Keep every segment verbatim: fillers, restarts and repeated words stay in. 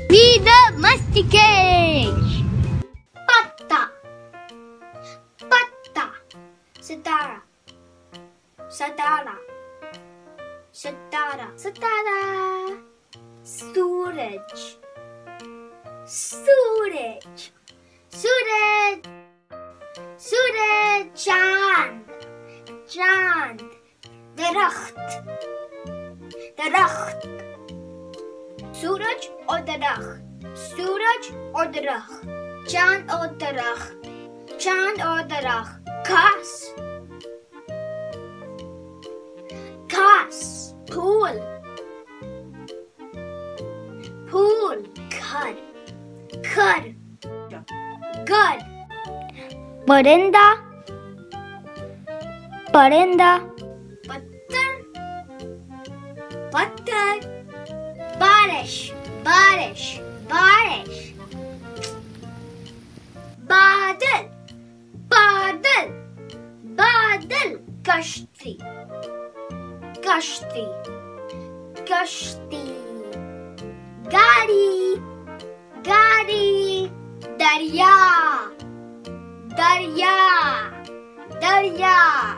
We The Masti Kids. Patta, patta, sitara, satara, satara, satara, suraj, suraj, suraj, suraj, chand, chand, darakht, darakht, सूरज और दरख्त, सूरज और दरख्त, चांद और दरख्त, चांद और दरख्त, घास, घास, फूल, फूल, घर, घर, घर, परिंदा, परिंदा, पत्थर, पत्थर, बारिश, बारिश, बारिश, बादल, बादल, बादल, कश्ती, कश्ती, कश्ती, गाड़ी, गाड़ी, दरिया, दरिया, दरिया।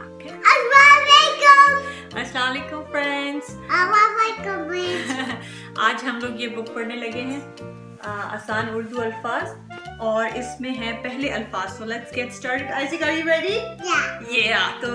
अस्सलाम वालेकुम फ्रेंड्स। आज हम लोग ये बुक पढ़ने लगे हैं, आसान उर्दू अल्फाज, और इसमें है पहले अल्फाज। So let's get started. Isaac, are you ready? या तो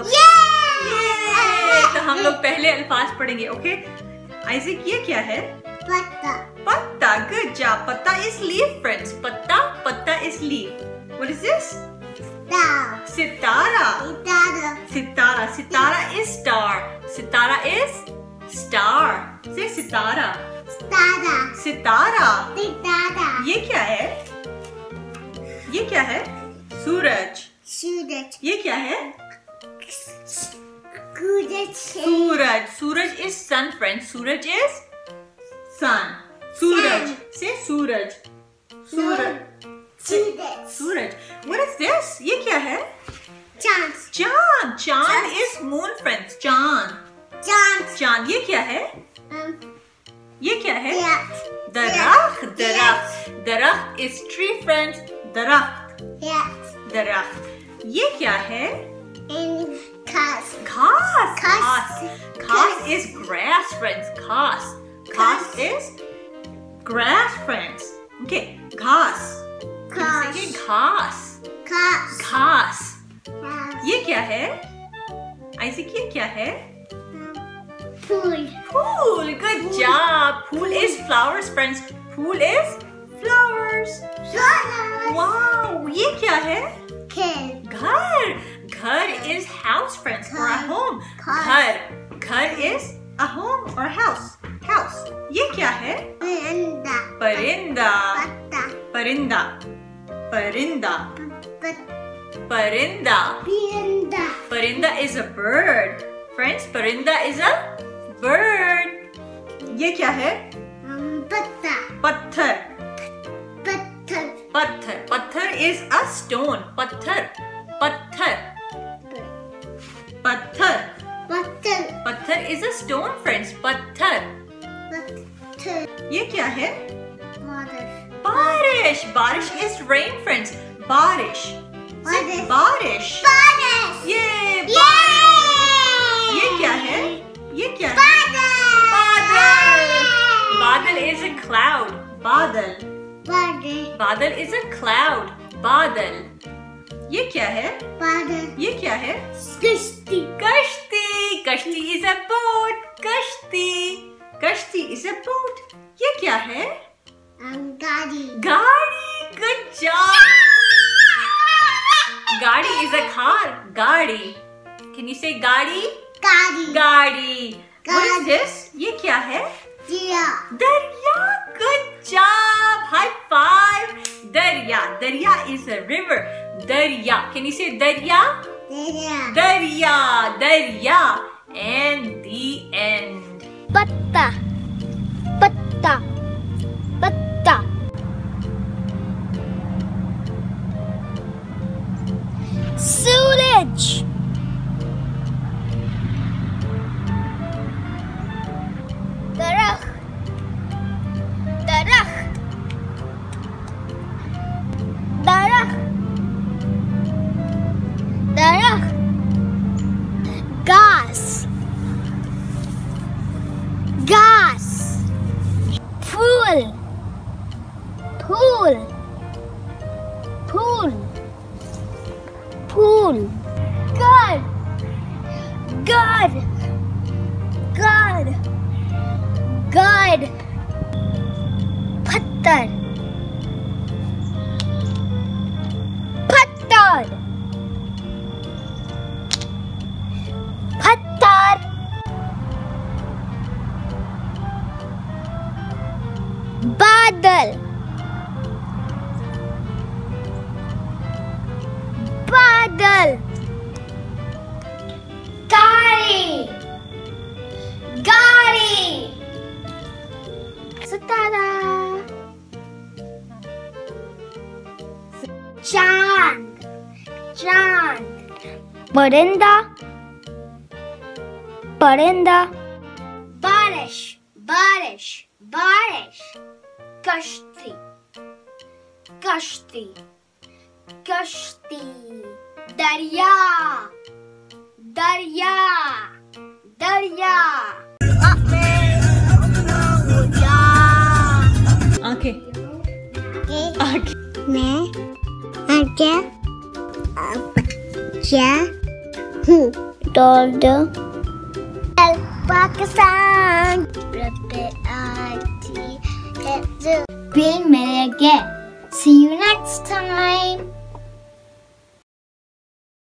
तो हम लोग पहले अल्फाज पढ़ेंगे। ओके आइज़िक, ये क्या है? पत्ता, पत्ता, गुड जॉब। पत्ता इज लीफ फ्रेंड्स। पत्ता, पत्ता is leaf. What is this? सितारा, सितारा, सितारा is star. सितारा is star. Say सितारा, सितारा, ये क्या है? ये क्या है? सूरज, सूरज, ये क्या है? सूरज, सूरज, सूरज is sun friends. Suraj is sun. Suraj, say Suraj, Suraj, Suraj. What is this? ये क्या है? चांद, चांद, चांद is moon friends. चांद, चांद, चांद, ये क्या है? ये क्या है? दरख्त, दरख्त, दरख्त, दरख्त is tree friends. दरख्त, दरख्त, ये क्या है? घास, घास, घास, घास is grass friends. घास, घास is grass friends. Okay, घास, घास, घास, घास, ये क्या है? आइज़िक, ये क्या है? फूल, फूल, good job. Fool is flowers friends. Fool is flowers. Wow, ये क्या है? घर, घर is house friends, or a home. घर, घर is a home or house. House, ये क्या है? परिंदा, परिंदा, पत्ता, परिंदा, परिंदा, परिंदा, परिंदा, परिंदा is a bird. Friends, परिंदा is a bird. ये क्या है? पत्ता, पत्थर, पत्थर, पत्थर, पत्थर is a stone. पत्थर, पत्थर, पत्थर, पत्थर, पत्थर is a stone friends. पत्थर, पत्थर, ये क्या है? बारिश, बारिश, बारिश is rain friends. बारिश, बारिश, बारिश, बारिश, ये बारिश, ये क्या है? ये क्या है? बादल, बादल is a cloud. बादल, बादल, बादल is a cloud. बादल, ये क्या है? बादल, ये क्या है? कश्ती, कश्ती, कश्ती is a boat. कश्ती, कश्ती is a boat. ये क्या है? गाड़ी, गाड़ी, good job. गाड़ी is a car. गाड़ी, can you say गाड़ी? गाड़ी, गाड़ी. What is this? ये क्या है? दरिया, दरिया, good job. High five. दरिया, दरिया is a river. दरिया, can you say दरिया? दरिया, दरिया, दरिया. And the end. पत्ता, पत्ता, पत्ता, सूरज, दरख्त, दरख्त, फूल फूल फूल फूल घर घर घर घर पत्थर पत्थर पत्थर बादल बादल गाड़ी गाड़ी सितारा चांद चांद परिंदा परिंदा बारिश बारिश बारिश कश्ती कश्ती कश्ती दरिया दरिया दरिया आंखें आंखें मैं आजा बच्चा हूँ डॉल्ड Pakistan Bill Milligan. See you next time.